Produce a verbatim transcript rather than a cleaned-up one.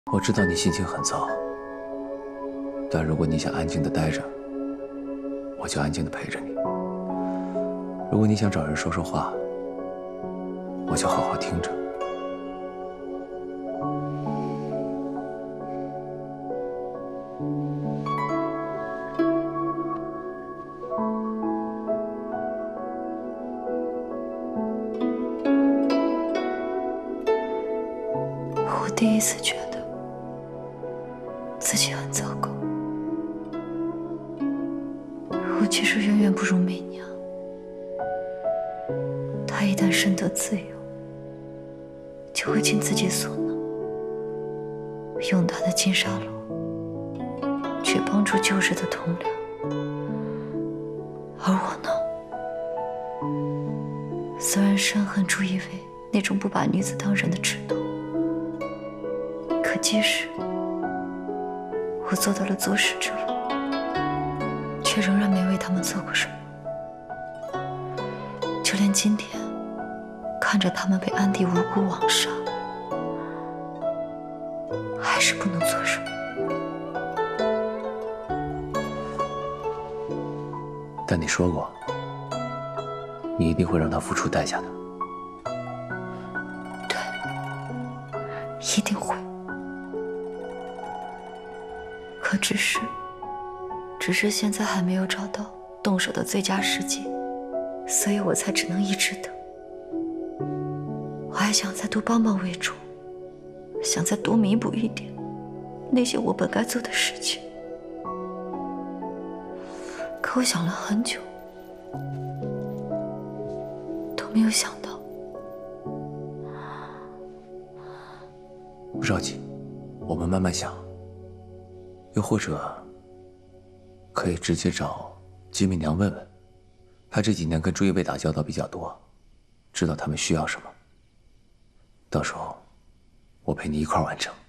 我知道你心情很糟，但如果你想安静的待着，我就安静的陪着你；如果你想找人说说话，我就好好听着。 我第一次觉得自己很糟糕。我其实远远不如媚娘，她一旦深得自由，就会尽自己所能，用她的金沙楼去帮助旧日的同僚。而我呢，虽然深恨朱一伟那种不把女子当人的执拗，可即使我做到了坐视之龙，却仍然没为他们做过什么。就连今天看着他们被安迪无辜枉杀，还是不能做什么。 但你说过，你一定会让他付出代价的。 对，一定会。可只是，只是现在还没有找到动手的最佳时机，所以我才只能一直等。我还想再多帮帮魏主，想再多弥补一点那些我本该做的事情。可我想了很久，都没有想到。 不着急，我们慢慢想。又或者，可以直接找姬媚娘问问，她这几年跟朱一卫打交道比较多，知道他们需要什么。到时候，我陪你一块儿完成。